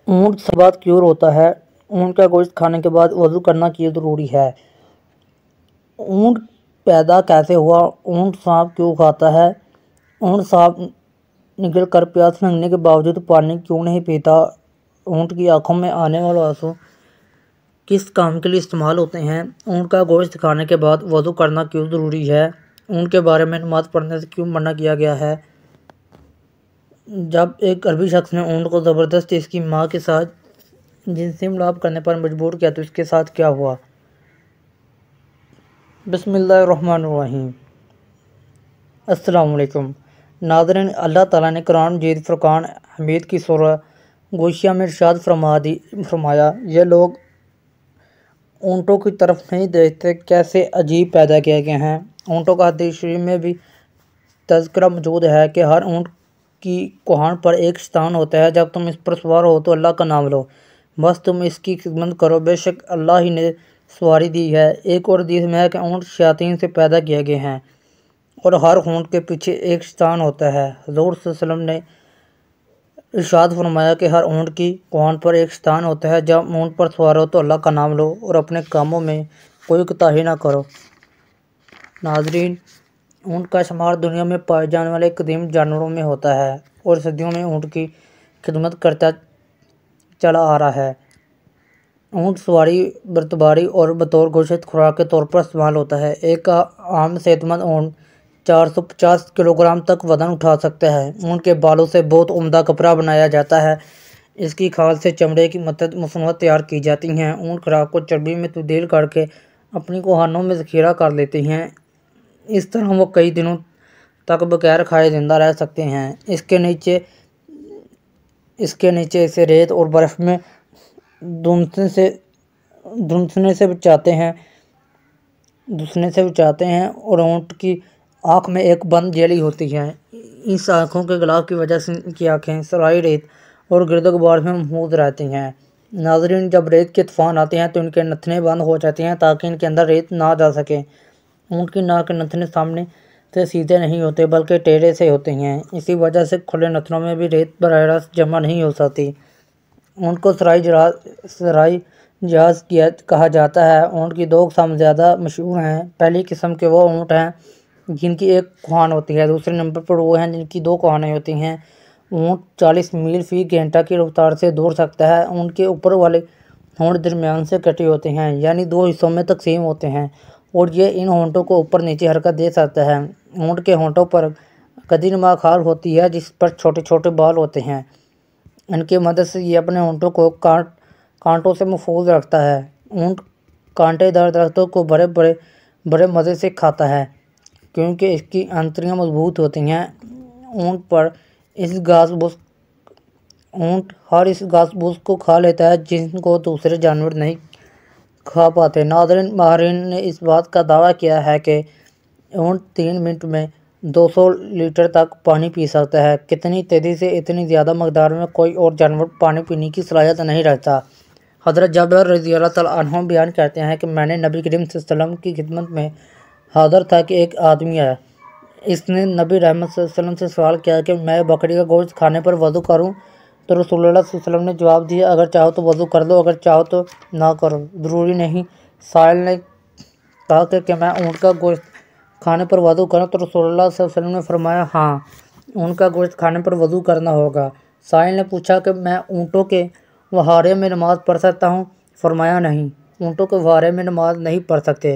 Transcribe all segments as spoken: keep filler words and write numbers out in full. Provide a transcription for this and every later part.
اونٹ سے بعد کیوں روتا ہے؟ اونٹ کا گوشت کھانے کے بعد وضو کرنا کیوں ضروری ہے؟ اونٹ پیدا کیسے ہوا؟ اونٹ سانپ کیوں کھاتا ہے؟ اونٹ سانپ نگل کر پیاس لگنے کے باوجود پانی کیوں نہیں پیتا؟ اونٹ کی آنکھوں میں آنے والے آنسو کس کام کے لیے استعمال ہوتے ہیں؟ اونٹ کا گوشت کھانے کے بعد وضو کرنا کیوں ضروری ہے؟ اونٹ کے بارے میں نماز پڑھنے سے کیوں منع کیا گیا ہے؟ جب ایک عربی شخص نے اونٹ کو زبردستی اس کی ماں کے ساتھ جنسی ملاپ کرنے پر مجبور کیا تو اس کے ساتھ کیا ہوا؟ بسم اللہ الرحمن الرحیم۔ السلام علیکم ناظرین، اللہ تعالیٰ نے قرآن مجید فرقان حمید کی سورہ غاشیہ میں ارشاد فرما دی فرمایا یہ لوگ اونٹوں کی طرف نہیں دیکھتے، کیسے عجیب پیدا کیے گئے ہیں۔ اونٹوں کا حدیث شریف میں بھی تذکرہ موجود ہے کہ ہر اونٹ کی کوہان پر ایک شیطان ہوتا ہے، جب تم اس پر سوار ہو تو اللہ کا نام لو، بس تم اس کی خدمت کرو، بے شک اللہ ہی نے سواری دی ہے۔ ایک اور حدیث میں ہے کہ اونٹ شیاطین سے پیدا کیے گئے ہیں اور ہر اونٹ کے پیچھے ایک شیطان ہوتا ہے۔ حضور صلی اللہ علیہ وسلم نے ارشاد فرمایا کہ ہر اونٹ کی کوہان پر ایک شیطان ہوتا ہے، جب اونٹ پر سوار ہو تو اللہ کا نام لو اور اپنے کاموں میں کوئی کوتاہی نہ کرو۔ ناظرین، اونٹ کا شمار دنیا میں پائے جانے والے قدیم جانوروں میں ہوتا ہے اور صدیوں میں اونٹ کی خدمت کرتا چلا آ رہا ہے۔ اونٹ سواری، برتباری اور بطور گوشت خوراک کے طور پر استعمال ہوتا ہے۔ ایک عام صحت مند اونٹ چار سو پچاس کلو گرام تک وزن اٹھا سکتا ہے۔ اونٹ کے بالوں سے بہت عمدہ کپڑا بنایا جاتا ہے۔ اس کی کھال سے چمڑے کی متعدد مصنوعات تیار کی جاتی ہیں۔ اونٹ خوراک کو چربی میں تبدیل کر کے اپنی کوہانوں میں ذخیرہ کر لیتے ہیں، اس طرح وہ کئی دنوں تک بغیر کھائے زندہ رہ سکتے ہیں۔ اس کے نیچے اس کے نیچے اسے ریت اور برف میں دھنسنے سے دھنسنے سے بچاتے ہیں دھنسنے سے بچاتے ہیں اور اونٹ کی آنکھ میں ایک بند جھلی ہوتی ہے۔ اس آنکھوں کے غلاف کی وجہ سے ان کی آنکھیں صحرائی ریت اور گرد و غبار میں محفوظ رہتی ہیں۔ ناظرین، جب ریت کے طوفان آتے ہیں تو ان کے نتھنے بند ہو جاتے ہیں تاکہ ان کے اندر ریت نہ جا سکے۔ اونٹ کی ناک کے نتھنے سامنے سے سیدھے نہیں ہوتے بلکہ ٹیڑھے سے ہوتے ہیں، اسی وجہ سے کھلے نتھنوں میں بھی ریت براہ راست جمع نہیں ہو سکتی۔ اونٹ کو صحرائی صحرائی جہاز کہا جاتا ہے۔ اونٹ کی دو اقسام زیادہ مشہور ہیں۔ پہلی قسم کے وہ اونٹ ہیں جن کی ایک کوہان ہوتی ہے، دوسرے نمبر پر وہ ہیں جن کی دو کوہانیں ہوتی ہیں۔ اونٹ چالیس میل فی گھنٹہ کی رفتار سے دوڑ سکتا ہے۔ اونٹ کے اوپر والے ہونٹ درمیان سے کٹے ہوتے ہیں، یعنی دو حصوں میں تقسیم ہوتے ہیں، اور یہ ان ہونٹوں کو اوپر نیچے حرکت دے سکتا ہے۔ اونٹ کے ہونٹوں پر گدی نما کھال ہوتی ہے جس پر چھوٹے چھوٹے بال ہوتے ہیں۔ ان کی مدد سے یہ اپنے ہونٹوں کو کانٹ کانٹوں سے محفوظ رکھتا ہے۔ اونٹ کانٹے دار درختوں کو بڑے بڑے بڑے مزے سے کھاتا ہے کیونکہ اس کی آنتڑیاں مضبوط ہوتی ہیں۔ اونٹ پر اس گھاس بھوس اونٹ ہر اس گھاس بھوس کو کھا لیتا ہے جن کو دوسرے جانور نہیں کھا پاتے۔ ناظرین، ماہرین نے اس بات کا دعویٰ کیا ہے کہ اونٹ تین منٹ میں دو سو لیٹر تک پانی پی سکتا ہے۔ کتنی تیزی سے اتنی زیادہ مقدار میں کوئی اور جانور پانی پینے کی صلاحیت نہیں رکھتا۔ حضرت جابر رضی اللہ تعالیٰ عنہ بیان کرتے ہیں کہ میں نے نبی کریم صلی اللہ علیہ وسلم کی خدمت میں حاضر تھا کہ ایک آدمی آیا۔ اس نے نبی رحمت صلی اللہ علیہ وسلم سے سوال کیا کہ میں بکری کا گوشت کھانے پر وضو کروں؟ تو رسول اللہ صلی اللہ علیہ وسلم نے جواب دیا، اگر چاہو تو وضو کر لو، اگر چاہو تو نہ کرو، ضروری نہیں۔ سائل نے کہا کہ کہ میں اونٹ کا گوشت کھانے پر وضو کروں؟ تو رسول اللہ صلی اللہ علیہ وسلم نے فرمایا، ہاں، اونٹ کا گوشت کھانے پر وضو کرنا ہوگا۔ سائل نے پوچھا کہ میں اونٹوں کے وہارے میں نماز پڑھ سکتا ہوں؟ فرمایا، نہیں، اونٹوں کے وہارے میں نماز نہیں پڑھ سکتے۔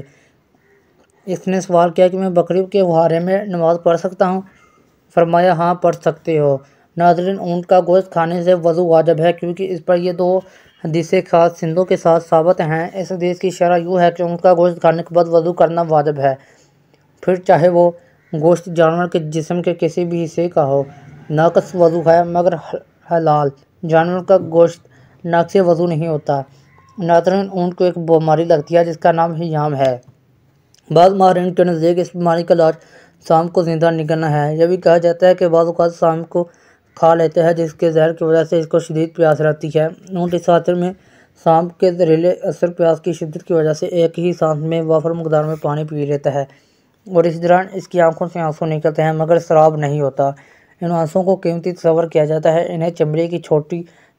اس نے سوال کیا کہ میں بکری کے وہارے میں نماز پڑھ سکتا ہوں؟ فرمایا، ہاں، پڑھ سکتے ہو۔ ناظرین، اونٹ کا گوشت کھانے سے وضو واجب ہے کیونکہ اس پر یہ دو حدیثیں خاص سندوں کے ساتھ ثابت ہیں۔ اس حدیث کی شرح یوں ہے کہ اونٹ کا گوشت کھانے کے بعد وضو کرنا واجب ہے، پھر چاہے وہ گوشت جانور کے جسم کے کسی بھی حصے کا ہو۔ ناقص وضو ہے مگر حلال جانور کا گوشت ناقص وضو نہیں ہوتا۔ ناظرین، اونٹ کو ایک بیماری لگتی ہے جس کا نام ہیام ہے۔ بعض ماہرین کے نزدیک اس بیماری کا علاج سانپ کو زندہ نگلنا ہے۔ یہ بھی کہا جاتا ہے کہ بعض اوقات سانپ کو کھا لیتے ہیں جس کے زہر کی وجہ سے اس کو شدید پیاس رہتی ہے۔ اونٹ اس خاطر میں سانپ کے زہریلے اثر پیاس کی شدت کی وجہ سے ایک ہی سانس میں وافر مقدار میں پانی پی لیتا ہے اور اس دوران اس کی آنکھوں سے آنسو نکلتے ہیں مگر سراب نہیں ہوتا۔ ان آنسوؤں کو قیمتی تصور کیا جاتا ہے۔ انہیں چمڑے کی چھوٹی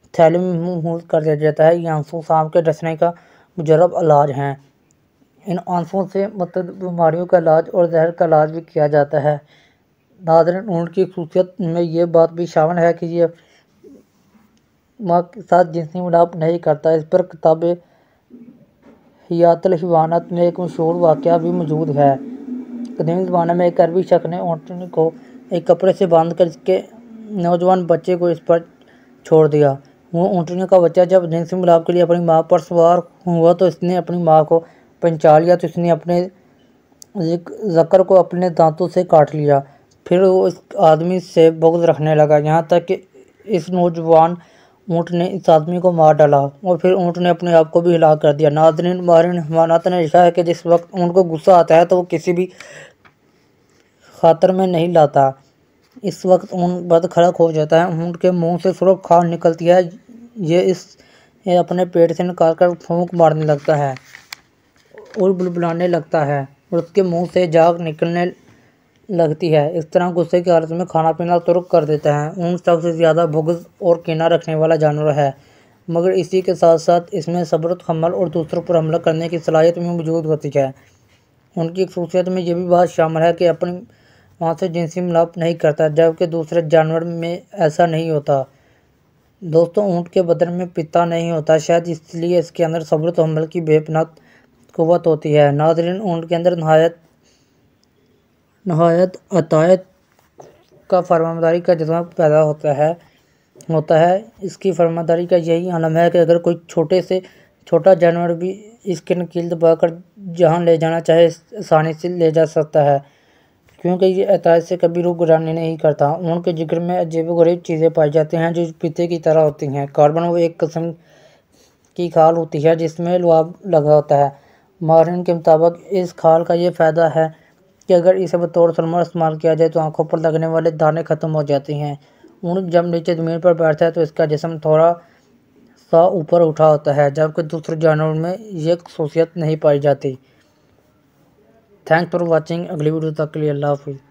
تھیلی میں محفوظ کر دیا جاتا ہے۔ یہ آنسو سانپ کے ڈسنے کا مجرب علاج ہیں۔ ان آنسوؤں سے متعدد بیماریوں کا علاج اور زہر کا علاج بھی کیا جاتا ہے۔ ناظرین، اونٹ کی خصوصیت میں یہ بات بھی شامل ہے کہ یہ ماں کے ساتھ جنسی ملاپ نہیں کرتا۔ اس پر کتاب حیات الحیوانات میں ایک مشہور واقعہ بھی موجود ہے۔ قدیم زمانے میں ایک عربی شخص نے اونٹنی کو ایک کپڑے سے باندھ کر اس کے نوجوان بچے کو اس پر چھوڑ دیا۔ وہ اونٹنی کا بچہ جب جنسی ملاپ کے لیے اپنی ماں پر سوار ہوا تو اس نے اپنی ماں کو پہچان لیا، تو اس نے اپنے ذکر کو اپنے دانتوں سے کاٹ لیا۔ پھر وہ اس آدمی سے بغض رکھنے لگا، یہاں تک کہ اس نوجوان اونٹ نے اس آدمی کو مار ڈالا اور پھر اونٹ نے اپنے آپ کو بھی ہلاک کر دیا۔ ناظرین، ماہرین حیوانات نے لکھا ہے کہ جس وقت اونٹ کو غصہ آتا ہے تو وہ کسی بھی خاطر میں نہیں لاتا۔ اس وقت اونٹ بدخلق ہو جاتا ہے، اونٹ کے منہ سے سرخ کھال نکلتی ہے، یہ اسے اپنے پیٹ سے نکال کر پھونک مارنے لگتا ہے اور بلبلانے لگتا ہے اور اس کے منہ سے جاگ نکلنے لگتی ہے۔ اس طرح غصے کی حالت میں کھانا پینا ترک کر دیتا ہے۔ اونٹ سب سے زیادہ بغض اور کینہ رکھنے والا جانور ہے، مگر اسی کے ساتھ ساتھ اس میں صبر و تحمل اور دوسروں پر حملہ کرنے کی صلاحیت بھی موجود ہوتی ہے۔ ان کی خصوصیت میں یہ بھی بات شامل ہے کہ اپنی ماں سے جنسی ملاپ نہیں کرتا، جبکہ دوسرے جانور میں ایسا نہیں ہوتا۔ دوستو، اونٹ کے بدن میں پتا نہیں ہوتا، شاید اس لیے اس کے اندر صبر و تحمل کی بے پناہ قوت ہوتی ہے۔ ناظرین، اونٹ کے اندر نہایت نہایت عطائیت کا فرمانبرداری کا جذبہ پیدا ہوتا ہے ہوتا ہے اس کی فرمانبرداری کا یہی عالم ہے کہ اگر کوئی چھوٹے سے چھوٹا جانور بھی اس کی نکیل دبا کر جہاں لے جانا چاہے آسانی سے لے جا سکتا ہے، کیونکہ یہ عطائیت سے کبھی روگردانی نہیں کرتا۔ اونٹ کے جگر میں عجیب و غریب چیزیں پائی جاتی ہیں جو پتے کی طرح ہوتی ہیں۔ کاربن وہ ایک قسم کی کھال ہوتی ہے جس میں لعاب لگا ہوتا ہے۔ ماہرین کے مطابق اس کھال کا یہ فائدہ ہے کہ اگر اسے بطور سرما استعمال کیا جائے تو آنکھوں پر لگنے والے دانے ختم ہو جاتے ہیں۔ اونٹ جب نیچے زمین پر بیٹھتا ہے تو اس کا جسم تھوڑا سا اوپر اٹھا ہوتا ہے، جبکہ دوسرے جانوروں میں یہ خصوصیت نہیں پائی جاتی۔ Thanks for watching. اگلی ویڈیو تک کے لیے اللہ حافظ۔